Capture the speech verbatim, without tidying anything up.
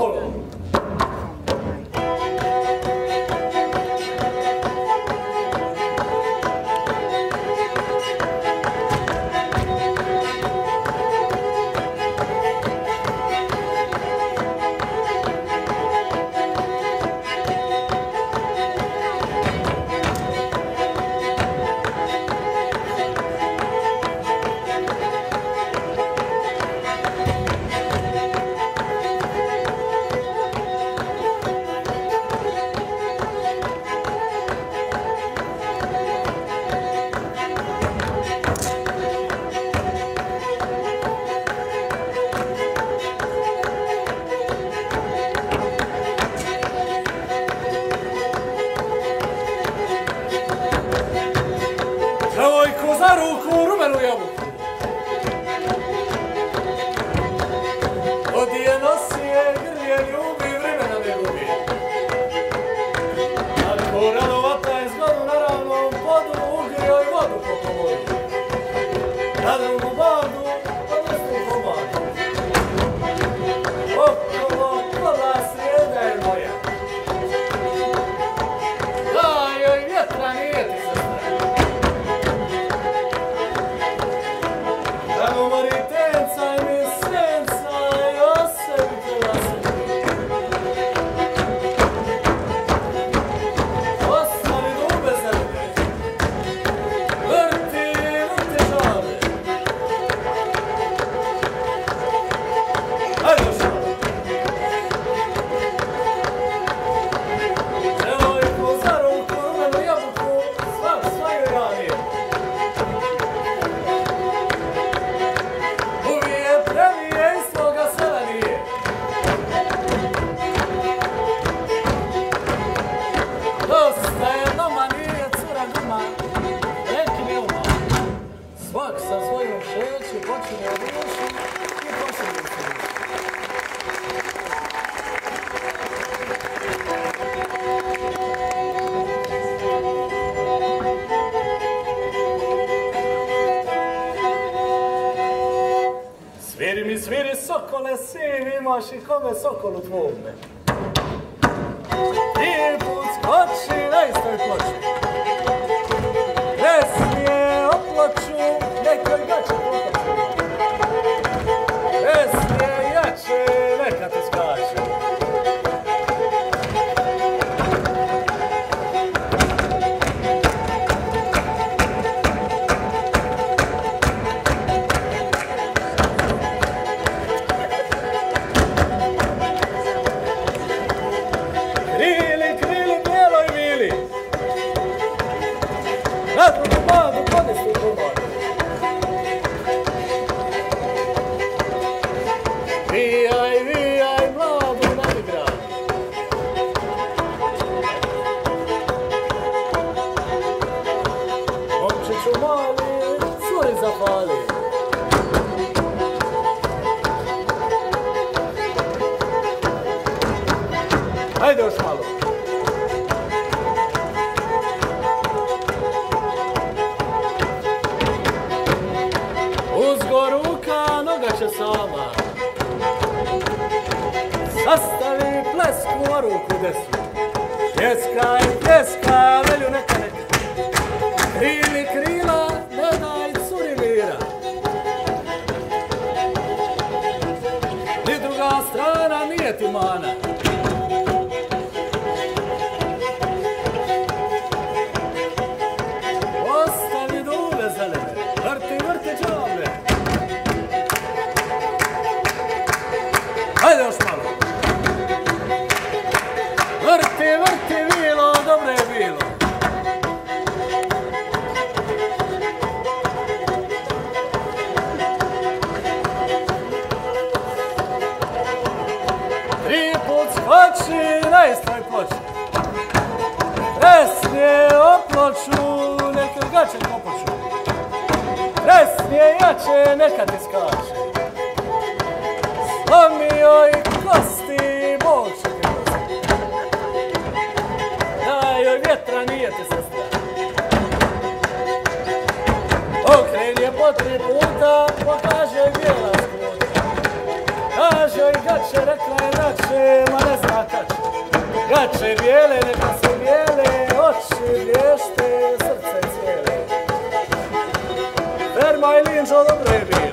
okolo. Devojko za ruku, rumenu jabuku. Od je nosije, grlje, ljubi, vremena ne gubi. Ako radovata je zgodu na ravnom podu, ugrio i vodu po pomoju. Na drugu vodu, pa nestu pomadu. Okolo, kola srijeda je moja. Da joj vjetra nije ti se strah. Da mu mori tenca i mi senca i osebite lase. Ostavi dube zemlje, vrti, vrti žale. Hajde još malo. Devojko za ruku, rumenu jabuku, svak svaju ranije. Uvije premije iz svoga sela nije. Dosta je doma, nije cura guma, neki mi uma. Svak sa svojom šeću počinje od uši i posljednju se duši. Sviri mi, sviri sokole, siv imaš i kome sokolu tvome. I put skoči na istoj ploči. Resnije oploču, nekoj gače potoču. Resnije jače, neka te skače. Krili, krili, bijeloj vili. Na drugu mladu podestu komadu. Vijaj, vijaj, mladu nadigrad. Momčiću mali, curi zapali. Hajde još malo. Uzgo ruka, noga će sama. Sastavi plesku, a ruku desnu. Pljeskaj, pljeskaj, velju neka neka. Krili krila, ne daj curi mira. Ni druga strana nije ti mana. Ostavi dube zelene, vrti, vrti džavle. Hajde još malo. Vrti, vrti vilo, dobro je bilo. Tri put skoči na istoj ploči. Resnije oploču, neka gače popoču. Resnije jače, neka ti skače. Slomio i kosti, Bog će ti kosti. Da joj vjetra nije ti sestra. Okren je po tri puta, pokaže bijela skuta. Kaže i gače, rekla je nače, Gače bijele, neka se bijele, oči blješte, srce cijele. Verma i linđo dobre bile.